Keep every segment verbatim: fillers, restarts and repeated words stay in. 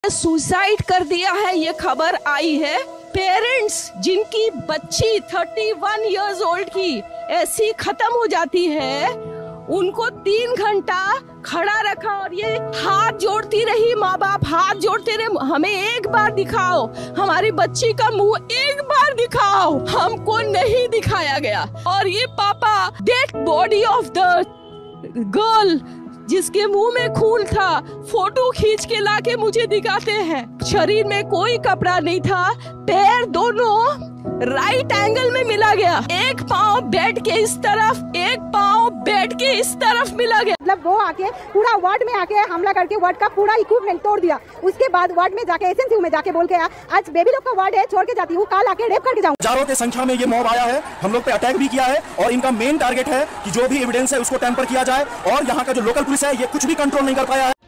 Suicide कर दिया है, ये खबर आई है। पेरेंट्स जिनकी बच्ची इकतीस इयर्स ओल्ड की ऐसी खत्म हो जाती है, उनको तीन घंटा खड़ा रखा और ये हाथ जोड़ती रही, माँ बाप हाथ जोड़ते रहे, हमें एक बार दिखाओ, हमारी बच्ची का मुंह एक बार दिखाओ। हमको नहीं दिखाया गया। और ये पापा dead body of the girl जिसके मुंह में खून था, फोटो खींच के लाके मुझे दिखाते हैं। शरीर में कोई कपड़ा नहीं था, पैर दोनों राइट एंगल में मिला गया, एक पाँव बेड के इस तरफ, एक पाँव बेड के इस तरफ मिला गया। मतलब वो आके पूरा वार्ड में आके हमला करके वार्ड का पूरा इक्विपमेंट तोड़ दिया। उसके बाद वार्ड में जाके एसएनसीयू में जाके बोल के आज बेबी लोग का वार्ड है, छोड़ के जाती हूँ, कल आके रेप करके जाऊँ। हजारों की संख्या में ये मॉब आया है, हम लोग पे अटैक भी किया है और इनका मेन टारगेट है कि जो भी एविडेंस है उसको टेम्पर किया जाए और यहाँ का जो लोकल पुलिस है ये कुछ भी कंट्रोल नहीं कर पाया है।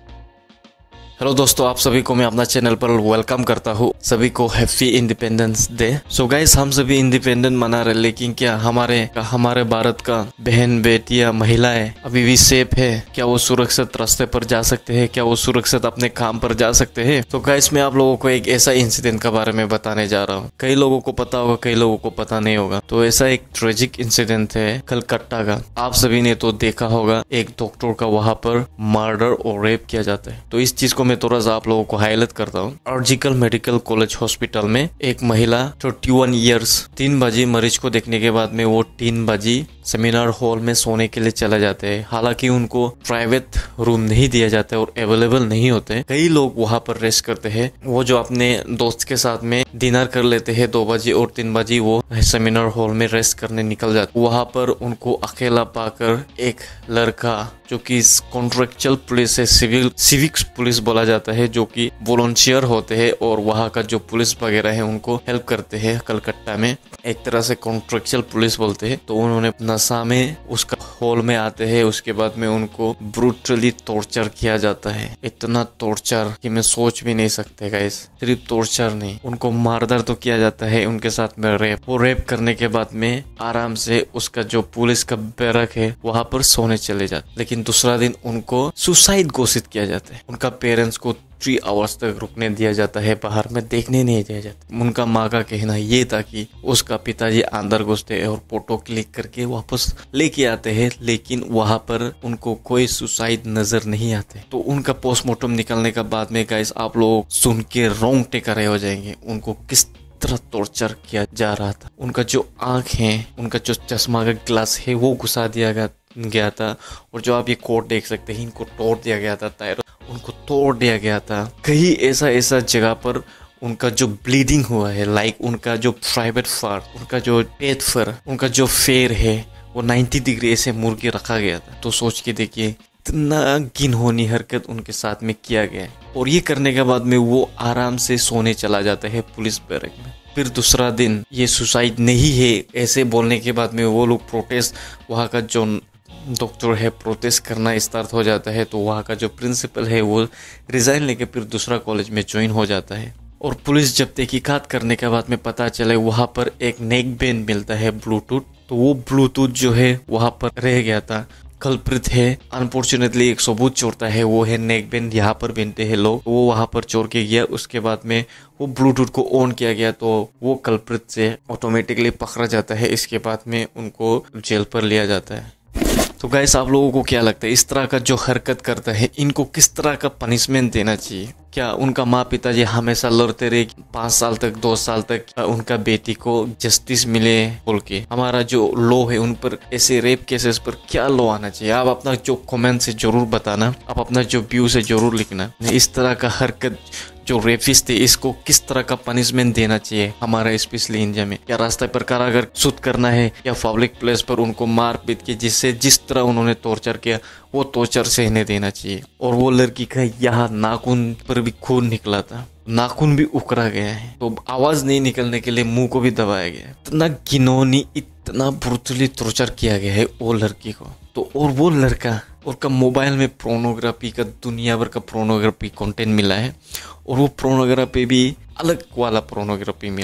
हेलो दोस्तों, आप सभी को मैं अपना चैनल पर वेलकम करता हूँ। सभी को happy independence day. So guys, हम सभी इंडिपेंडेंट मना रहे, लेकिन क्या हमारे हमारे भारत का बहन बेटियां महिलाएं अभी भी सेफ है? क्या वो सुरक्षित रास्ते पर जा सकते हैं? क्या वो सुरक्षित अपने काम पर जा सकते हैं? तो गाइस, मैं आप लोगों को एक ऐसा इंसिडेंट के बारे में बताने जा रहा हूँ। कई लोगों को पता होगा, कई लोगों को पता नहीं होगा। तो ऐसा एक ट्रेजिक इंसिडेंट है कलकत्ता का। आप सभी ने तो देखा होगा, एक डॉक्टर का वहां पर मर्डर और रेप किया जाता है। तो इस चीज को मैं थोड़ा सा आप लोगों को हाईलाइट करता हूँ। सर्जिकल मेडिकल कॉलेज हॉस्पिटल में एक महिला इकतीस इयर्स तीन बजे मरीज को देखने के बाद में वो तीन बजे सेमिनार हॉल में सोने के लिए चले जाते हैं। हालांकि उनको प्राइवेट रूम नहीं दिया जाता है और अवेलेबल नहीं होते। कई लोग वहां पर रेस्ट करते हैं। वो जो अपने दोस्त के साथ में डिनर कर लेते हैं दो बजे और तीन बजे वो सेमिनार हॉल में रेस्ट करने निकल जाते। वहां पर उनको अकेला पाकर एक लड़का जो कि कॉन्ट्रेक्चुअल पुलिस है, सिविल सिविक्स पुलिस बोला जाता है, जो कि वॉलंटियर होते हैं और वहां का जो पुलिस वगैरह है उनको हेल्प करते हैं। कलकत्ता में एक तरह से कॉन्ट्रेक्चुअल पुलिस बोलते हैं। तो उन्होंने नशा में उसका हॉल में आते हैं। उसके बाद में उनको ब्रूटली टॉर्चर किया जाता है। इतना टॉर्चर कि मैं सोच भी नहीं सकते गाइस। सिर्फ टॉर्चर नहीं, उनको मारधर तो किया जाता है, उनके साथ में रेप। वो रेप करने के बाद में आराम से उसका जो पुलिस का बैरक है वहां पर सोने चले जाते। लेकिन दूसरा दिन उनको सुसाइड घोषित किया जाता है। उनका पेरेंट्स को थ्री आवर्स तक रुकने दिया जाता है, बाहर में देखने नहीं दिया जाता। उनका माँ का कहना ये था कि उसका पिताजी अंदर घुसते हैं और फोटो क्लिक करके वापस लेके आते हैं, लेकिन वहां पर उनको कोई सुसाइड नजर नहीं आते। तो उनका पोस्टमार्टम निकलने के बाद में गाइस, आप लोग सुन के रोंगटे खड़े हो जाएंगे। उनको किस तरह टॉर्चर किया जा रहा था। उनका जो आंख है, उनका जो चश्मा का ग्लास है वो घुसा दिया गया गया था। और जो आप ये कोट देख सकते हैं, इनको तोड़ दिया गया था, टायर उनको तोड़ दिया गया था। कहीं ऐसा ऐसा जगह पर उनका जो ब्लीडिंग हुआ है, लाइक उनका जो प्राइवेट पार्ट, उनका जो पेट पर उनका जो फेर है वो नब्बे डिग्री ऐसे मुड़ के रखा गया था। तो सोच के देखिए, इतना घिनौनी हरकत उनके साथ में किया गया है। और ये करने के बाद में वो आराम से सोने चला जाता है पुलिस बैरक में। फिर दूसरा दिन ये सुसाइड नहीं है ऐसे बोलने के बाद में वो लोग प्रोटेस्ट, वहाँ का जो डॉक्टर है प्रोटेस्ट करना स्टार्ट हो जाता है। तो वहाँ का जो प्रिंसिपल है वो रिजाइन लेके फिर दूसरा कॉलेज में ज्वाइन हो जाता है। और पुलिस जब तहकीकात करने के बाद में पता चले वहाँ पर एक नेक बैंड मिलता है, ब्लूटूथ। तो वो ब्लूटूथ जो है वहाँ पर रह गया था। कल्प्रित है, अनफॉर्चुनेटली एक सबूत चोरता है, वो है नेक बैंड। यहाँ पर पहनते हैं लोग, वो वहाँ पर चोर के गया। उसके बाद में वो ब्लूटूथ को ऑन किया गया तो वो कल्प्रित से ऑटोमेटिकली पकड़ा जाता है। इसके बाद में उनको जेल पर लिया जाता है। तो गाइस, आप लोगों को क्या लगता है, इस तरह का जो हरकत करता है इनको किस तरह का पनिशमेंट देना चाहिए? क्या उनका माँ पिताजी हमेशा लड़ते रहे पाँच साल तक, दो साल तक उनका बेटी को जस्टिस मिले बोल के? हमारा जो लॉ है उन पर ऐसे रेप केसेस पर क्या लॉ आना चाहिए? आप अपना जो कमेंट से जरूर बताना, आप अपना जो व्यू से जरूर लिखना। इस तरह का हरकत जो रेपिस्ट थे इसको किस तरह का पनिशमेंट देना चाहिए हमारा स्पेशली इंडिया में? क्या रास्ते पर कारागार शूट करना है या पब्लिक प्लेस पर उनको मार पीट के जिससे जिस तरह उन्होंने टॉर्चर किया वो टॉर्चर सहने देना चाहिए? और वो लड़की का यहाँ नाखून पर भी खून निकला था, नाखून भी उकरा गया है। तो आवाज नहीं निकलने के लिए मुंह को भी दबाया गया है। इतना घिनौनी, इतना ब्रूटली टॉर्चर किया गया है वो लड़की को। तो और वो लड़का और का मोबाइल में प्रोनोग्राफी का दुनिया भर का प्रोनोग्राफी कंटेंट मिला है। और वो प्रोनोग्राफी भी अलग वाला प्रोनोग्राफी मिला है।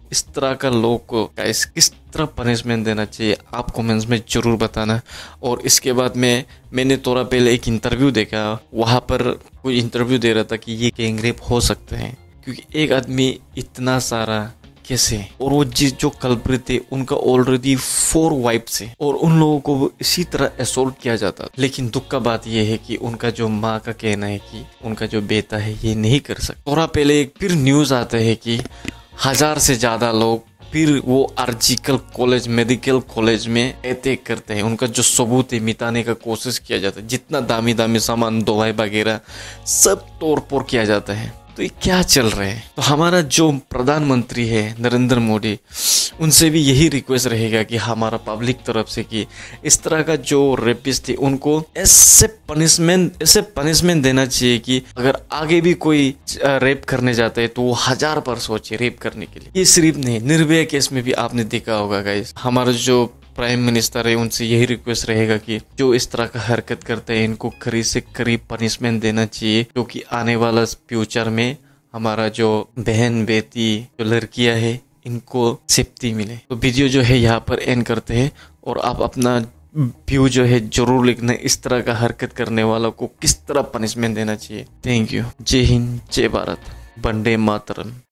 इस तरह का लोग को गाइस किस तरह पनिशमेंट देना चाहिए आप कमेंट्स में जरूर बताना। और इसके बाद में मैंने थोड़ा पहले एक इंटरव्यू देखा, वहाँ पर कोई इंटरव्यू दे रहा था कि ये गैंग रेप हो सकते हैं, क्योंकि एक आदमी इतना सारा कैसे, और वो जिस जो कल्प्रिट थे उनका ऑलरेडी फोर वाइफ्स है और उन लोगों को इसी तरह असॉल्ट किया जाता। लेकिन दुख का बात यह है कि उनका जो माँ का कहना है कि उनका जो बेटा है ये नहीं कर सकता। थोड़ा पहले एक फिर न्यूज आता है कि हजार से ज्यादा लोग फिर वो आर्जिकल कॉलेज मेडिकल कॉलेज में अटैक करते हैं, उनका जो सबूत है मिटाने का कोशिश किया जाता है, जितना दामी दामी सामान दवाई वगैरह सब तोड़ फोड़ किया जाता है। तो ये क्या चल रहा है? तो हमारा जो प्रधानमंत्री है नरेंद्र मोदी, उनसे भी यही रिक्वेस्ट रहेगा कि हमारा पब्लिक तरफ से कि इस तरह का जो रेपिस्ट थे उनको ऐसे पनिशमेंट ऐसे पनिशमेंट देना चाहिए कि अगर आगे भी कोई रेप करने जाता है तो वो हजार बार सोचे रेप करने के लिए। ये सिर्फ नहीं, निर्भया केस में भी आपने देखा होगा गाइस, हमारा जो प्राइम मिनिस्टर है उनसे यही रिक्वेस्ट रहेगा कि जो इस तरह का हरकत करते हैं इनको करीब से करीब पनिशमेंट देना चाहिए, क्योंकि आने वाला फ्यूचर में हमारा जो बहन बेटी जो लड़कियां है इनको सेफ्टी मिले। तो वीडियो जो है यहाँ पर एंड करते हैं और आप अपना व्यू जो है जरूर लिखना, इस तरह का हरकत करने वालों को किस तरह पनिशमेंट देना चाहिए। Thank you. जय हिंद, जय भारत, वंदे मातरम।